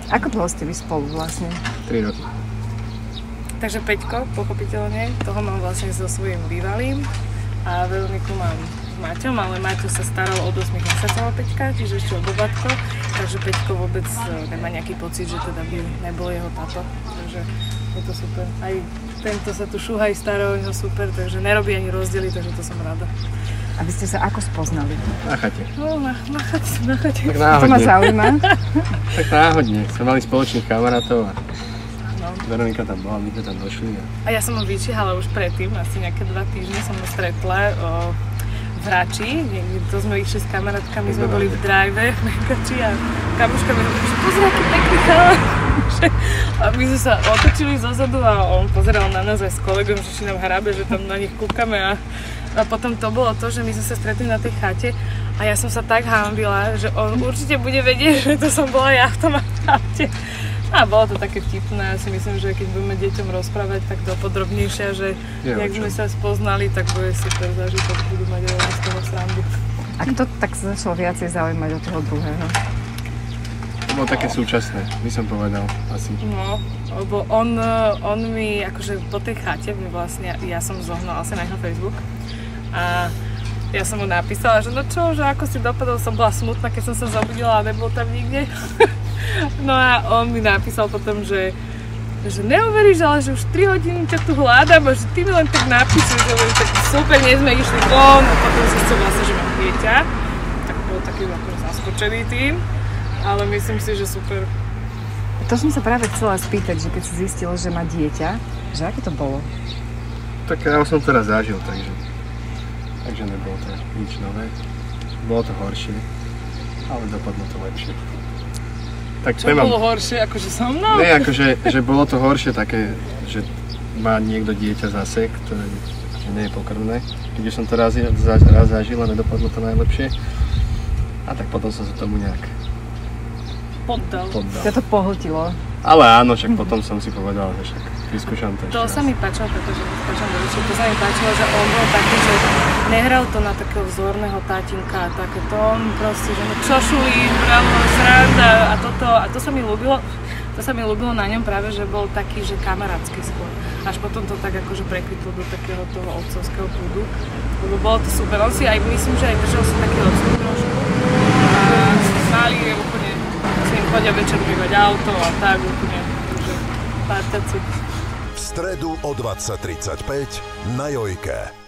Ako dlho ste vy spolu vlastne? 3 roky. Takže Peťko, pochopiteľne, toho mám vlastne so svojím bývalým a Veroniku mám s Maťom, ale Maťo sa staral od 8 mesiacov o Peťka, čiže ešte o dobatko, takže Peťko vôbec nemá nejaký pocit, že teda by nebol jeho táto, takže je to super. Aj tento sa tu šúhaj stará o neho super, takže nerobí ani rozdiely, takže to som rada. A vy ste sa ako spoznali? Na chate. No, na chate. Tak náhodne. To ma zaujíma. Tak náhodne. Sme mali spoločných kamarátov a No. Veronika tam bola, my sme tam došli. A ja som ho vyčíhala už predtým, asi nejaké 2 týždne som ho stretla v Rači, to sme išli s kamarátkami, sme boli v drive v Rači a kamuška mi hovorí, že pozri, aký pekný chalán. A my sme sa otočili zozadu a on pozeral na nás aj s kolegom, že či nám hrabe, že tam na nich kúkame a potom to bolo to, že my sme sa stretli na tej chate a ja som sa tak hanbila, že on určite bude vedieť, že to som bola ja v tom chate. A bolo to také vtipné, ja si myslím, že keď budeme deťom rozprávať tak dopodrobnejšie, že jak sme sa spoznali, tak bude super zážitok, budú mať aj z toho srandu. A kto tak začal viacej zaujímať od toho druhého? To bolo také súčasné, by som povedal asi. No, lebo on mi, akože po tej chate, vlastne, ja som zohnala asi na jeho Facebook a ja som mu napísala, že no čo, že ako si dopadol, som bola smutná, keď som sa zobudila a nebol tam nikde. No a on mi napísal potom, že neuveríš, ale že už 3 hodiny ťa tu hľadám a že ty mi len tak napíšeš, že tak super, nie sme išli von a potom zistil vlastne, že mám dieťa. Tak bol taký akože zaskočený tým, ale myslím si, že super. To som sa práve chcela spýtať, že keď si zistil, že má dieťa, že aké to bolo? Tak ja som to raz zažil, takže nebolo to nič nové. Bolo to horšie, ale dopadlo to lepšie. Tak čo bolo horšie, akože so mnou? Nie, akože že bolo to horšie také, že má niekto dieťa zase, ktoré nie je pokrvné. Keď som to raz zažil a nedopadlo to najlepšie. A tak potom som sa tomu nejak poddal. Ťa to pohltilo. Ale áno, však potom som si povedal, že však vyskúšam to ešte To sa mi páčilo, pretože to sa mi páčilo, že on bol taký, že nehral to na takého vzorného tátinka a takéto, on proste, že no čošulí, bravo, sranda a toto, a to sa mi ľúbilo na ňom práve, že bol taký, že kamarátsky skôr. Až potom to tak akože prekvitlo do takého toho otcovského prúdu, lebo bolo to super. On si aj, myslím, že aj držal si taký odstup trošku a mali úplne, s ním chodia večer mývať auto a tak úplne, že párťaci. V stredu o 20:35 na Jojke.